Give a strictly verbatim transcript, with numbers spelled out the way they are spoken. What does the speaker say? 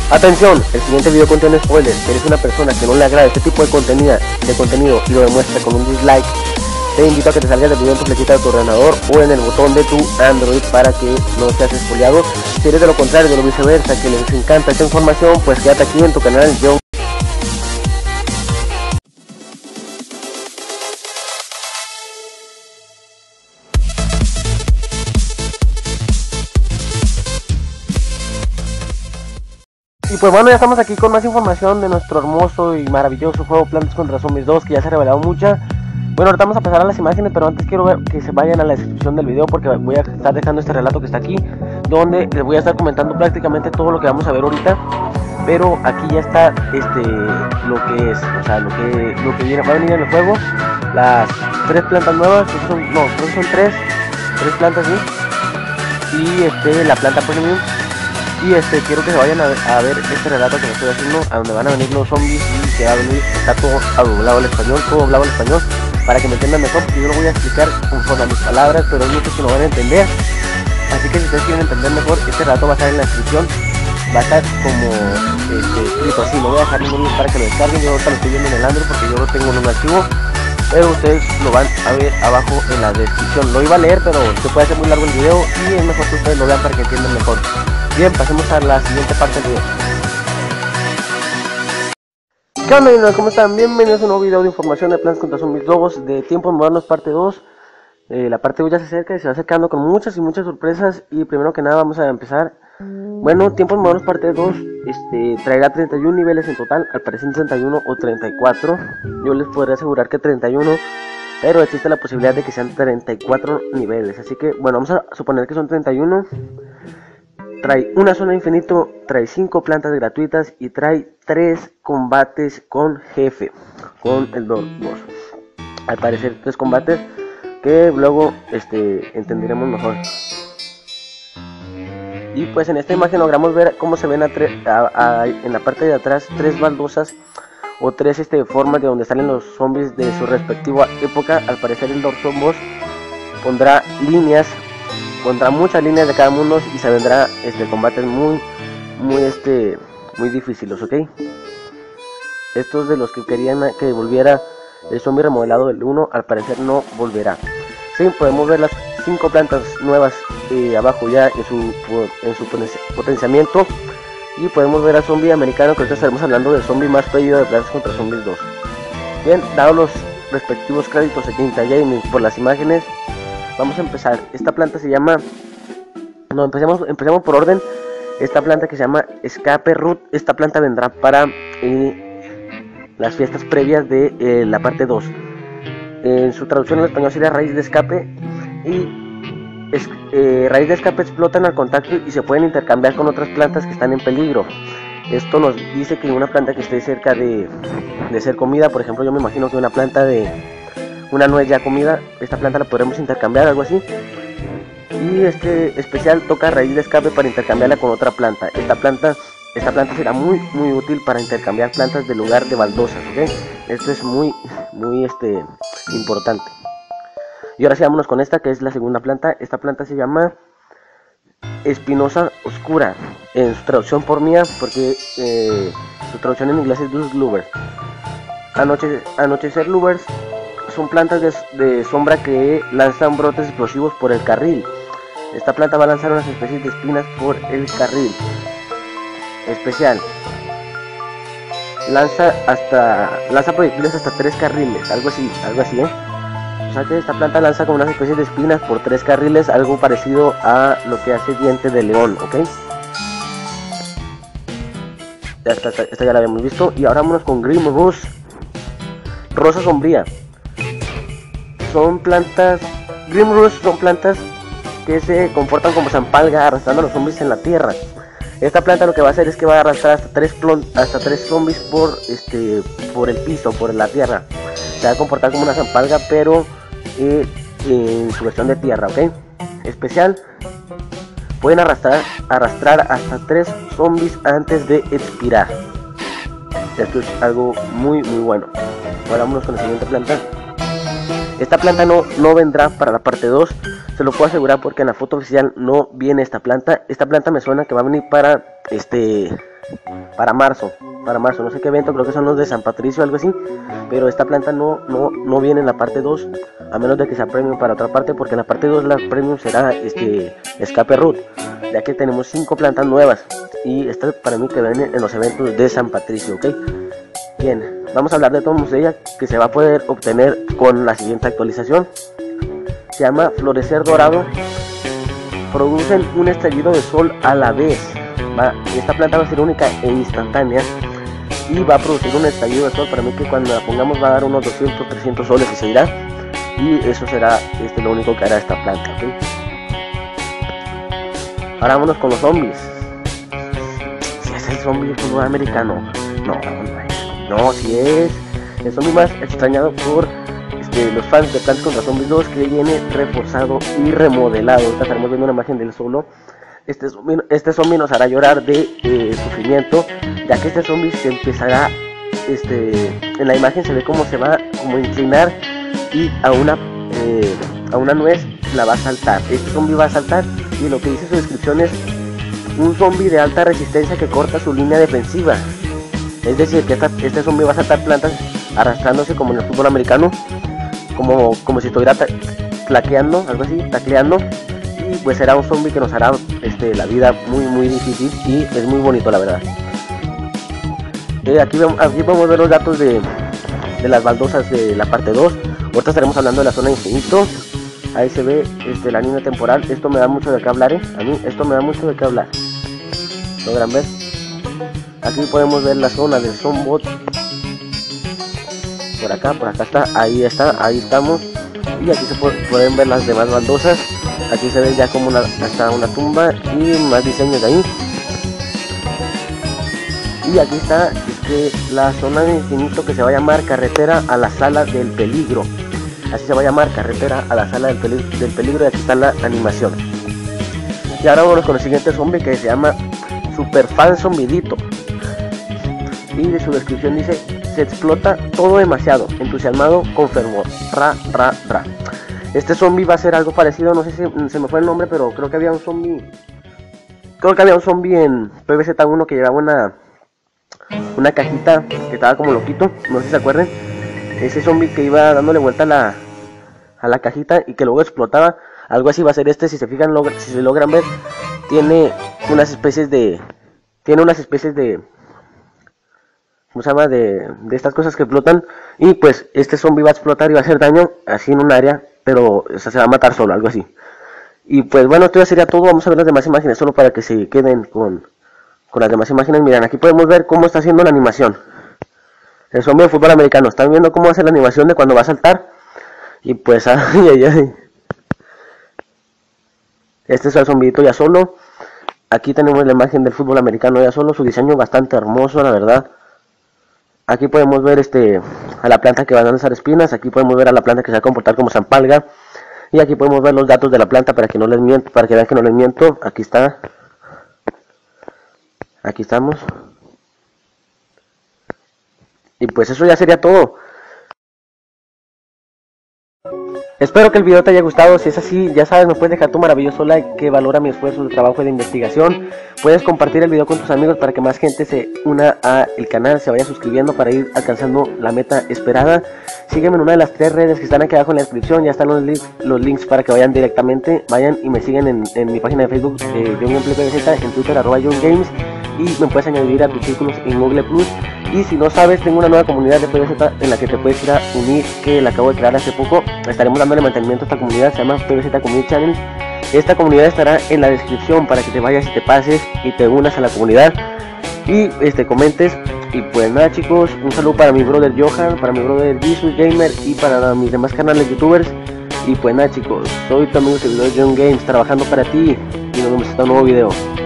Atención, el siguiente video contiene spoilers. Si eres una persona que no le agrada este tipo de contenido, de contenido y lo demuestra con un dislike, te invito a que te salgas del video en tu flechita de tu ordenador o en el botón de tu Android para que no seas spoileado. Si eres de lo contrario, de lo viceversa, que les encanta esta información, pues quédate aquí en tu canal John. Y pues bueno, ya estamos aquí con más información de nuestro hermoso y maravilloso juego Plantas contra Zombies dos, que ya se ha revelado mucha. Bueno, ahorita vamos a pasar a las imágenes, pero antes quiero ver que se vayan a la descripción del video, porque voy a estar dejando este relato que está aquí, donde les voy a estar comentando prácticamente todo lo que vamos a ver ahorita. Pero aquí ya está este lo que es, o sea, lo que lo que viene, va a venir en el juego, las tres plantas nuevas, que son, no, creo que son tres, tres plantas, ¿sí? Y este, la planta premium. Y este, quiero que se vayan a, a ver este relato que les estoy haciendo, a donde van a venir los zombies y que va a venir, está todo doblado al español, todo doblado al español, para que me entiendan mejor, porque yo lo voy a explicar conforme a mis palabras, pero hay muchos que no van a entender. Así que si ustedes quieren entender mejor, este relato va a estar en la descripción, va a estar como este, escrito así, no voy a dejar ningún link para que lo descarguen. Yo ahorita lo estoy viendo en el Android porque yo lo tengo en un archivo, pero ustedes lo van a ver abajo en la descripción. Lo iba a leer, pero se puede hacer muy largo el video y es mejor que ustedes lo vean para que entiendan mejor. Bien, pasemos a la siguiente parte del video. ¿Qué onda, niños? ¿Cómo están? Bienvenidos a un nuevo video de información de Plantas contra Zombies dos de Tiempos Modernos parte dos. eh, La parte dos ya se acerca y se va acercando con muchas y muchas sorpresas. Y primero que nada vamos a empezar. Bueno, Tiempos Modernos parte dos este, traerá treinta y uno niveles en total. Al parecer treinta y uno o treinta y cuatro. Yo les podría asegurar que treinta y uno, pero existe la posibilidad de que sean treinta y cuatro niveles. Así que, bueno, vamos a suponer que son treinta y uno. Trae una zona de infinito, trae cinco plantas gratuitas y trae tres combates con jefe, con el boss. Al parecer tres combates que luego este, entenderemos mejor. Y pues en esta imagen logramos ver cómo se ven a a, a, en la parte de atrás tres baldosas o tres este, formas de donde salen los zombies de su respectiva época. Al parecer el Lord Zombos pondrá líneas, pondrá muchas líneas de cada mundo y se vendrá este combates muy muy este muy difíciles, ¿ok? Estos de los que querían que volviera el zombie remodelado del uno, al parecer no volverá. Sí, podemos ver las cinco plantas nuevas eh, abajo ya en su en su potenciamiento, y podemos ver al zombie americano, que ahorita estaremos hablando del zombie más pedido de Plantas contra Zombies dos. Bien, dados los respectivos créditos aquí en Gaming por las imágenes, vamos a empezar. Esta planta se llama, no, empecemos, empecemos por orden. Esta planta que se llama Escape Root, esta planta vendrá para eh, las fiestas previas de eh, la parte dos. En su traducción en español sería raíz de escape, y es, eh, raíz de escape explotan al contacto y se pueden intercambiar con otras plantas que están en peligro. Esto nos dice que una planta que esté cerca de, de ser comida, por ejemplo, yo me imagino que una planta de una nuez ya comida, esta planta la podremos intercambiar, algo así. Y este especial toca raíz de escape para intercambiarla con otra planta. Esta planta esta planta será muy muy útil para intercambiar plantas del lugar de baldosas, ¿ok? Esto es muy muy este importante. Y ahora sí, vámonos con esta, que es la segunda planta. Esta planta se llama Espinosa Oscura, en su traducción por mía, porque eh, su traducción en inglés es Dusk Lover. Anoche, anochecer Lovers son plantas de, de sombra que lanzan brotes explosivos por el carril. Esta planta va a lanzar unas especies de espinas por el carril. Especial. Lanza hasta lanza proyectiles hasta tres carriles, algo así, algo así, ¿eh? O sea que esta planta lanza como unas especies de espinas por tres carriles, algo parecido a lo que hace Diente de León, ¿ok? Ya está, esta, esta ya la habíamos visto. Y ahora vámonos con Grim Rose, Rosa Sombría. Son plantas, Grim Rose son plantas que se comportan como zampalga, arrastrando a los zombies en la tierra. Esta planta lo que va a hacer es que va a arrastrar hasta tres, hasta tres zombies por, este, por el piso, por la tierra. Se va a comportar como una zampalga, pero eh, en su versión de tierra, ¿ok? Especial. Pueden arrastrar, arrastrar hasta tres zombies antes de expirar. Esto es algo muy muy bueno. Ahora vámonos con la siguiente planta. Esta planta no, no vendrá para la parte dos. Se lo puedo asegurar porque en la foto oficial no viene esta planta. Esta planta me suena que va a venir para este para marzo, para marzo, no sé qué evento, creo que son los de San Patricio o algo así, pero esta planta no, no, no viene en la parte dos, a menos de que sea premium para otra parte, porque en la parte dos la premium será este escape root, ya que tenemos cinco plantas nuevas, y esta para mí que viene en los eventos de San Patricio, ¿ok? Bien, vamos a hablar de tomos de ella, que se va a poder obtener con la siguiente actualización. Se llama Florecer Dorado. Producen un estallido de sol a la vez. Va, esta planta va a ser única e instantánea y va a producir un estallido de sol. Para mí que cuando la pongamos va a dar unos doscientos, trescientos soles y se irá. Y eso será este, lo único que hará esta planta, ¿okay? Ahora vámonos con los zombies. Si es el zombie del fútbol americano. No, no, no, si es el zombie más extrañado por este, los fans de Plants contra Zombies dos, que viene reforzado y remodelado. Ahorita estaremos viendo una imagen del solo. Este zombie, este zombie nos hará llorar de eh, sufrimiento, ya que este zombie se empezará, este, en la imagen se ve como se va como a inclinar y a una, eh, a una nuez la va a saltar. Este zombie va a saltar y lo que dice su descripción es un zombie de alta resistencia que corta su línea defensiva. Es decir, que esta, este zombie va a saltar plantas arrastrándose como en el fútbol americano, como, como si estuviera tlaqueando, algo así, tacleando. Y pues será un zombie que nos hará este, la vida muy muy difícil y es muy bonito, la verdad. Eh, aquí, aquí podemos ver los datos de, de las baldosas de la parte dos. Ahorita estaremos hablando de la zona de infinito. Ahí se ve este, la línea temporal. Esto me da mucho de qué hablar, ¿eh? A mí esto me da mucho de qué hablar. ¿Logran ver? Aquí podemos ver la zona del Zombot. Por acá, por acá está, ahí está, ahí estamos. Y aquí se puede, pueden ver las demás baldosas. Aquí se ve ya como una, hasta una tumba y más diseños de ahí. Y aquí está este, la zona de infinito, que se va a llamar Carretera a la Sala del Peligro. Así se va a llamar, Carretera a la Sala del, peli del Peligro, y aquí está la animación. Y ahora vamos con el siguiente zombie, que se llama Super Fan Zombidito. Y de su descripción dice: se explota todo demasiado, entusiasmado con fervor, ra, ra, ra. Este zombie va a ser algo parecido, no sé si se me fue el nombre, pero creo que había un zombie, creo que había un zombie en P V Z uno que llevaba una, una cajita que estaba como loquito, no sé si se acuerdan. Ese zombie que iba dándole vuelta a la, a la cajita y que luego explotaba, algo así va a ser este. Si se fijan, si se logran ver, tiene unas especies de, tiene unas especies de, ¿cómo se llama? De, de estas cosas que explotan. Y pues este zombie va a explotar y va a hacer daño así en un área, pero o sea, se va a matar solo, algo así. Y pues bueno, esto ya sería todo. Vamos a ver las demás imágenes solo para que se queden con, con las demás imágenes. Miren, aquí podemos ver cómo está haciendo la animación el zombie de fútbol americano. Están viendo cómo hace la animación de cuando va a saltar. Y pues ay, ay, ay. Este es el zombito ya solo. Aquí tenemos la imagen del fútbol americano ya solo. Su diseño bastante hermoso, la verdad. Aquí podemos ver este a la planta que va a lanzar espinas. Aquí podemos ver a la planta que se va a comportar como zampalga. Y aquí podemos ver los datos de la planta para que no les miento, para que vean que no les miento. Aquí está. Aquí estamos. Y pues eso ya sería todo. Espero que el video te haya gustado. Si es así, ya sabes, me puedes dejar tu maravilloso like que valora mi esfuerzo de trabajo de investigación. Puedes compartir el video con tus amigos para que más gente se una al canal, se vaya suscribiendo para ir alcanzando la meta esperada. Sígueme en una de las tres redes que están aquí abajo en la descripción. Ya están los links, los links para que vayan directamente. Vayan y me siguen en, en mi página de Facebook, eh, John Gameplay P V Z, en Twitter, arroba John Games. Y me puedes añadir a tus círculos en Google Plus. Y si no sabes, tengo una nueva comunidad de P V Z en la que te puedes ir a unir, que la acabo de crear hace poco. Estaremos dándole mantenimiento a esta comunidad, se llama P V Z Community Channel. Esta comunidad estará en la descripción para que te vayas y te pases y te unas a la comunidad y este comentes. Y pues nada, chicos, un saludo para mi brother Johan, para mi brother Jesus Gamer y para mis demás canales youtubers. Y pues nada, chicos, soy tu amigo servidor John Games, trabajando para ti, y nos vemos en un nuevo video.